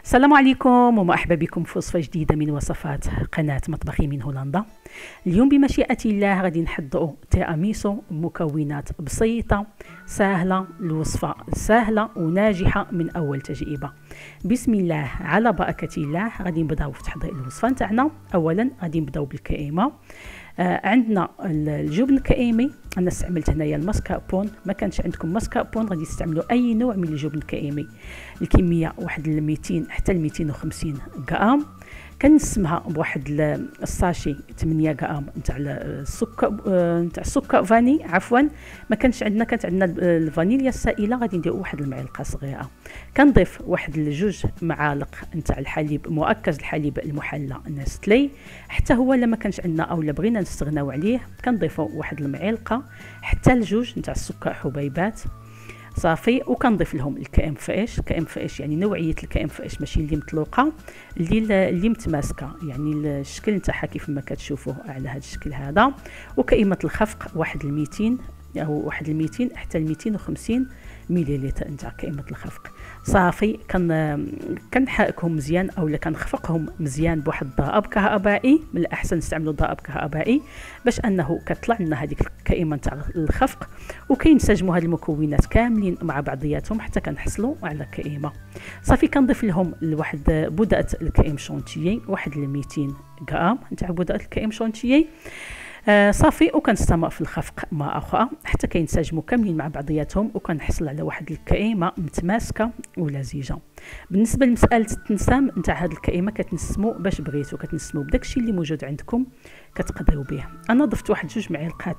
السلام عليكم ومرحبا بكم في وصفة جديدة من وصفات قناة مطبخي من هولندا. اليوم بمشيئة الله غادي نحضروا تيراميسو بمكونات بسيطة سهلة، الوصفة سهلة وناجحة من أول تجربة. بسم الله على بركة الله غادي نبداو في تحضير الوصفة نتاعنا. أولا غادي نبداو بالكريمة. عندنا الجبن الكريمي، انا استعملت هنايا الماسكاربون. ما كانش عندكم ماسكاربون غادي تستعملوا اي نوع من الجبن الكريمي. الكميه واحد 200 حتى 250 غرام. كنسمها بواحد الساشي 8 غرام نتاع السكر، نتاع السكر فاني عفوا. ما كانش عندنا، كانت عندنا الفانيليا السائله، غادي ندير واحد المعلقه صغيره. كنضيف واحد الجوج معالق نتاع الحليب مركز، الحليب المحلى نستلي. حتى هو لما كانش عندنا او بغينا نستغناو عليه كنضيفوا واحد المعلقه حتى الجوج نتاع السكر حبيبات صافي. وكنضيف لهم الكريم فريش. الكريم فريش يعني نوعيه الكريم فريش، ماشي اللي مطلوقه، اللي متماسكه، يعني الشكل نتاعها كيف ما كتشوفوه على هذا الشكل هذا. وكريمه الخفق واحد 200 او واحد 200 حتى 250 مليلتر نتاع كريمه الخفق صافي. كنحركهم مزيان اولا كنخفقهم مزيان بواحد الضرب كهربائي. من الاحسن نستعملوا ضرب كهربائي باش انه كتطلع لنا هذيك الكريمه نتاع الخفق. وكينسجموا هاد المكونات كاملين مع بعضياتهم حتى كنحصلوا على كريمه صافي. كنضيف لهم واحد بودره الكريم شونتيي، واحد 200 غرام نتاع بودره الكريم شونتيي صافي. وكنستمر في الخفق مره اخرى حتى كينسجموا كاملين مع بعضياتهم، وكنحصل على واحد الكريمه متماسكه ولزيجه. بالنسبه لمساله التنسام نتاع هاد الكريمه كتنسموا باش بغيتو، كتنسموا بداكشي اللي موجود عندكم كتقدروا به. انا ضفت واحد 2 معالق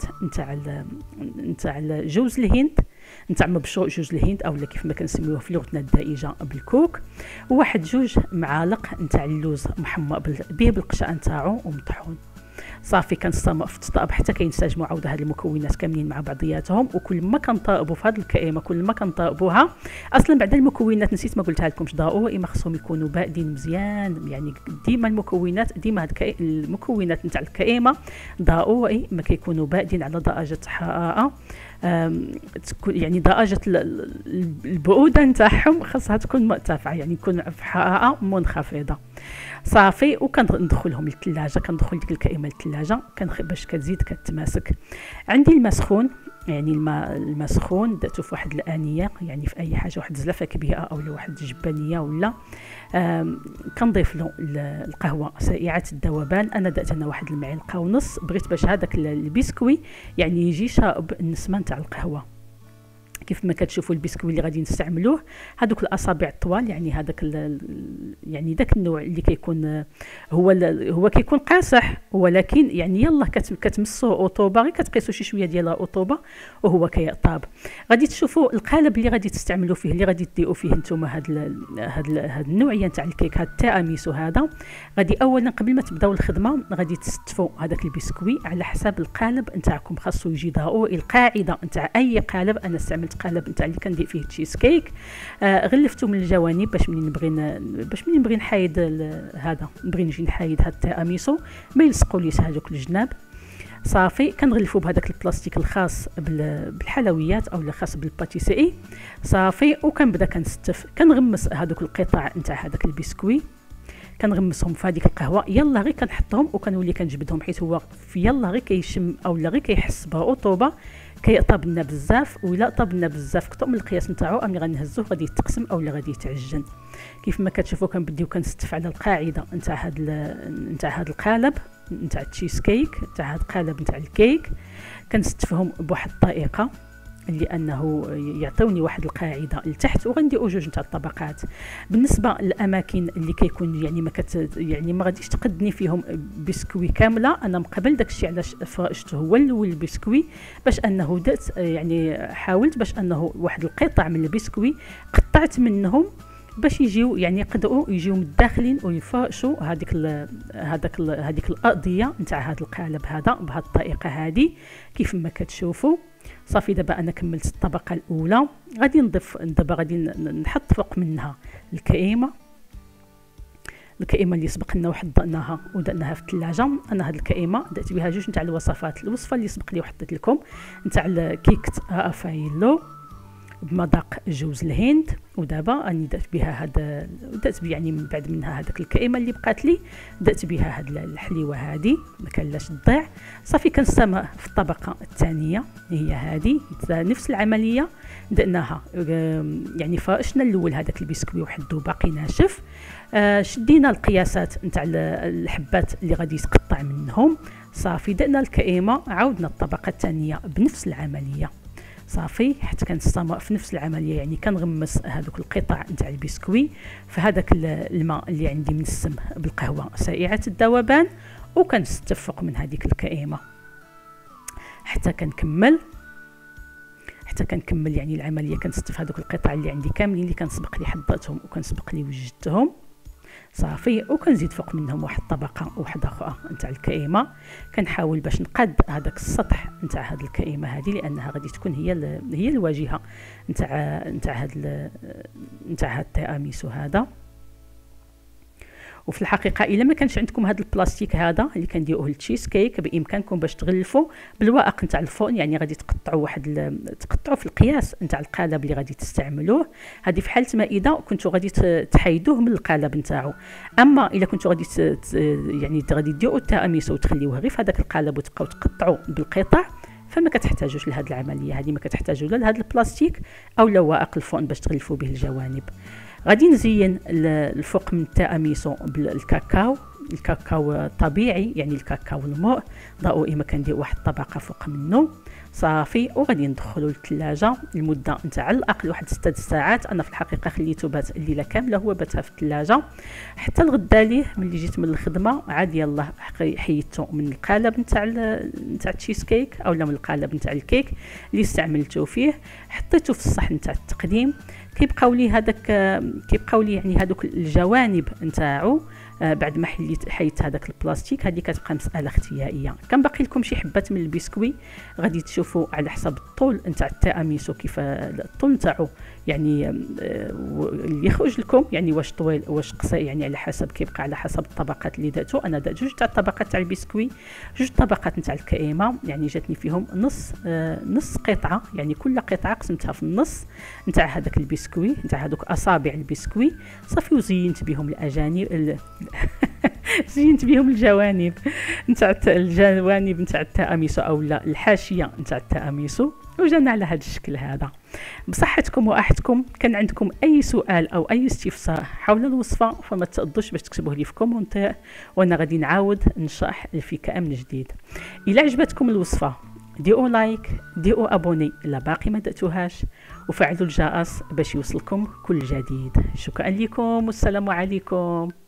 نتاع جوز الهند، نتاع مبشور جوز الهند اولا كيف ما كنسميوه في لغتنا الدارجه بالكوك. وواحد 2 معالق نتاع اللوز محمر به بالقشا نتاعو ومطحون صافي. كنستمر في التطابق حتى كينسجموا عاود هاد المكونات كاملين مع بعضياتهم. وكل ما كنطابوا في هاد الكريمه كل ما كنطابوها، اصلا بعد المكونات نسيت ما قلتها لكمش، ضروري ما خصهم يكونوا باردين مزيان. يعني ديما المكونات المكونات نتاع الكريمه ضروري ما كيكونوا باردين على درجه حراره، يعني درجه البروده نتاعهم خاصها تكون مرتفعه، يعني يكون في حراره منخفضه صافي. وكندخلهم للثلاجه، كندخل ديك الكريمه للثلاجه باش كتزيد كتماسك. عندي الماء سخون، يعني الماء سخون درتو في واحد الانيه، يعني في اي حاجه، واحد زلافه كبيره او واحد جبانيه ولا. كنضيف له القهوه سريعه الذوبان. انا درت هنا واحد المعلقه ونص، بغيت باش هذاك البسكوي يعني يجي شارب النسمه نتاع القهوه. كيف ما كتشوفوا البسكوي اللي غادي نستعملوه هذوك الاصابع الطوال، يعني هذاك يعني داك النوع اللي كيكون هو كيكون قاصح، ولكن يعني يلا كتمسوه اوطوبه، غير كتقيسوا شي شويه ديال الاوطوبه وهو كيطاب. غادي تشوفوا القالب اللي غادي تستعملوا فيه، اللي غادي ديروا فيه نتوما هاد النوعيه نتاع الكيك، هاد التيراميسو هذا. غادي اولا قبل ما تبداو الخدمه غادي تستفوا هذاك البسكوي على حساب القالب نتاعكم، خاصو يجي ضروري. القاعده نتاع اي قالب، انا استعملت قالب نتاع اللي كندير فيه تشيز كيك، غلفتو من الجوانب باش منين نبغي نحايد هذا، نبغي نجي نحايد هاد التيراميسو ما يلصقوليش هذوك الجناب صافي. كنغلفو بهذاك البلاستيك الخاص بالحلويات او الخاص بالباتيسيري صافي. وكنبدا كنستف، كنغمس هذوك القطع نتاع هذاك البسكوي، كنغمسهم في هذيك القهوه. يلا غير كنحطهم وكنولي كنجبدهم، حيت هو يلا غير كيشم او غير كيحس برطوبه كيطاب لنا بزاف. ولا طاب لنا بزاف كثر من القياس نتاعو امي غنهزوه غادي يتقسم او غادي يتعجن. كيف ما كتشوفوا كنبديو كنستف على القاعده نتاع هذا القالب نتاع التشيز كيك، نتاع هذا القالب نتاع الكيك. كنستفهم بواحد الطريقه اللي انه يعطوني واحد القاعده لتحت. وغنديروا 2 نتاع الطبقات. بالنسبه للاماكن اللي كيكون يعني ما غاديش تقدني فيهم بسكوي كامله، انا من قبل داكشي علاش فرشته هو الاول البسكوي، باش انه درت يعني حاولت باش انه واحد القطع من البسكوي قطعت منهم باش يجيو يعني يقدروا يجيو متداخلين ويفرشوا هذيك الارضيه نتاع هذا القالب هذا بهذه الطريقه هذه كيف ما كتشوفوا صافي. دابا انا كملت الطبقه الاولى، غادي نضيف دابا غادي نحط فوق منها الكريمه اللي سبقنا وحضرناها ودرناها في الثلاجه. انا هاد الكريمه درت بها 2 نتاع الوصفات. الوصفه اللي سبق لي وحطيت لكم نتاع الكيك رافايلو، بمذاق جوز الهند. ودابا راني درت بها هذا، درت يعني من بعد منها هذاك الكئيمه اللي بقات لي، درت بها هاد الحليوه هذه ما كان لاش تضيع. صافي كنستمر في الطبقه الثانيه، هي هذه نفس العمليه درناها. يعني فرشنا الاول هذاك البسكوي وحدو باقي ناشف، شدينا القياسات نتاع الحبات اللي غادي يتقطع منهم. صافي درنا الكئيمه، عاودنا الطبقه الثانيه بنفس العمليه. صافي حتى كنستمر في نفس العمليه، يعني كنغمس هذوك القطع نتاع البسكوي في هذاك الماء اللي عندي منسم بالقهوه سريعه الذوبان، وكنستفق من هذيك الكئيمه حتى كنكمل يعني العمليه. كنستف هذوك القطع اللي عندي كاملين اللي كنسبق لي حضرتهم وكنسبق لي وجدتهم. صافي وكنزيد فوق منهم واحد الطبقه واحده اخرى نتاع الكئيمه. كنحاول باش نقاد هذاك السطح نتاع هذه الكئيمه هذه، لانها غادي تكون هي الواجهه نتاع هذا التيراميسو هذا. وفي الحقيقه الا ما كانش عندكم هذا البلاستيك هذا اللي كنديروه للتشيز كيك، بامكانكم باش تغلفوا بالورق نتاع الفرن، يعني غادي تقطعوا تقطعوا في القياس نتاع القالب اللي غادي تستعملوه. هذه في حاله ما اذا كنتوا غادي تحيدوه من القالب نتاعو. اما الا كنتوا غادي يعني غادي ديروا التيراميسو وتخليوه غير في هذاك القالب وتبقاو تقطعوا بالقطع، فما كتحتاجوش لهذه العمليه هذه، ما كتحتاجوا لا لهذا البلاستيك او لا ورق الفرن باش تغلفوا به الجوانب. غادي نزين الفوق من التيراميسو بالكاكاو، الكاكاو طبيعي يعني الكاكاو الماء ضروري ما كندير واحد الطبقه فوق منه. صافي وغادي ندخلو للثلاجه لمده نتاع على الاقل واحد 6 ساعات. انا في الحقيقه خليته بات الليله كامله هو باتها في الثلاجه حتى الغدا ليه ملي جيت من الخدمه عاد يلاه حيدته من القالب نتاع التشيز كيك اولا من القالب نتاع الكيك اللي استعملته فيه، حطيته في الصحن نتاع التقديم. كيبقاو لي يعني هذوك الجوانب نتاعو بعد ما حيت هذاك البلاستيك. هذه كتبقى مساله اختياريه. كان باقي لكم شي حبات من البسكوي غادي تشوفوا على حسب الطول نتاع التيراميسو كيف الطول نتاعو يعني اللي يخرج لكم، يعني واش طويل واش قصير، يعني على حسب كيبقى على حسب الطبقات اللي درتو. انا درت 2 تاع الطبقات تاع البسكوي، 2 طبقات نتاع الكريمه، يعني جاتني فيهم نص قطعه، يعني كل قطعه قسمتها في النص نتاع هذاك البسكوي نتاع هذوك اصابع البسكوي. صافي وزينت بهم الاجانب زينت بهم الجوانب نتاع التيراميسو اولا الحاشيه نتاع التيراميسو، وجانا على هذا الشكل هذا. بصحتكم وراحتكم. كان عندكم اي سؤال او اي استفسار حول الوصفه فما تقدوش باش تكتبوه لي في كومونتير، وانا غادي نعاود نشرح الفكره من جديد. الى عجبتكم الوصفه ديروا لايك، ديروا ابوني الا باقي ما درتوهاش، وفعلوا الجرس باش يوصلكم كل جديد. شكرا لكم والسلام عليكم.